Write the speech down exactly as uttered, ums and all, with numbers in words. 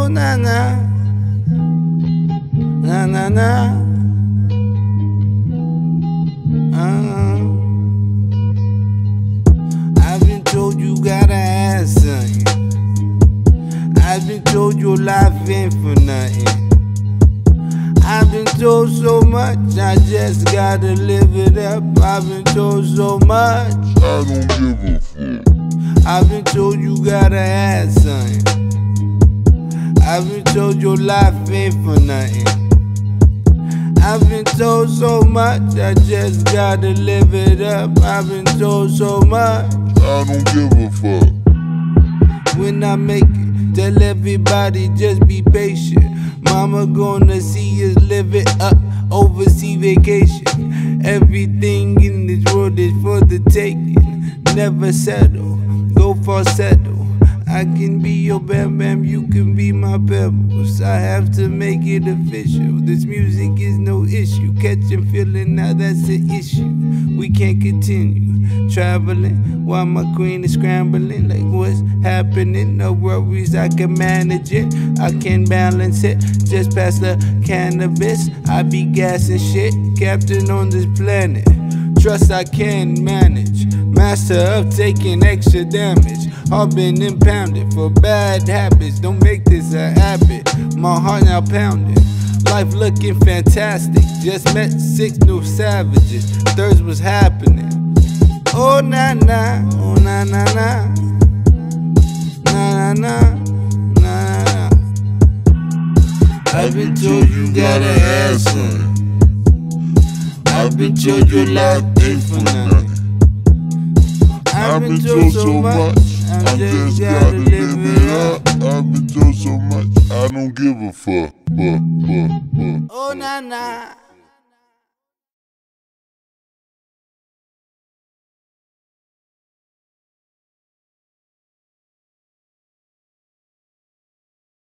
na na, na na na. Uh, I've been told you gotta have something. I've been told your life ain't for nothing. I've been told so much, I just gotta live it up. I've been told so much, I don't give a fuck. I've been told you gotta have something. I've been told your life ain't for nothing. I've been told so much, I just gotta live it up. I've been told so much, I don't give a fuck. when I make it, tell everybody just be patient. Mama gonna see us live it up, overseas vacation. Everything in this world is for the taking. Never settle, go for settle. I can be your bam bam, you can be my pebbles. I have to make it official. This music is no issue. Catching feeling, now that's an issue. We can't continue traveling while my queen is scrambling. Like what's happening? No worries, I can manage it. I can balance it. Just past the cannabis, I be gassing shit. Captain on this planet, trust I can manage. Master of taking extra damage. I've been impounded for bad habits. Don't make this a habit. My heart now pounding. Life looking fantastic. Just met six new savages. Thirds was happening. Oh na na, oh na na na, na na na, na na. I've been told you gotta have some. I've been told your life ain't for nothing. I've been told so much, I just gotta live it up. I've been told so much, I don't give a fuck. fuck, fuck, fuck. Oh na na.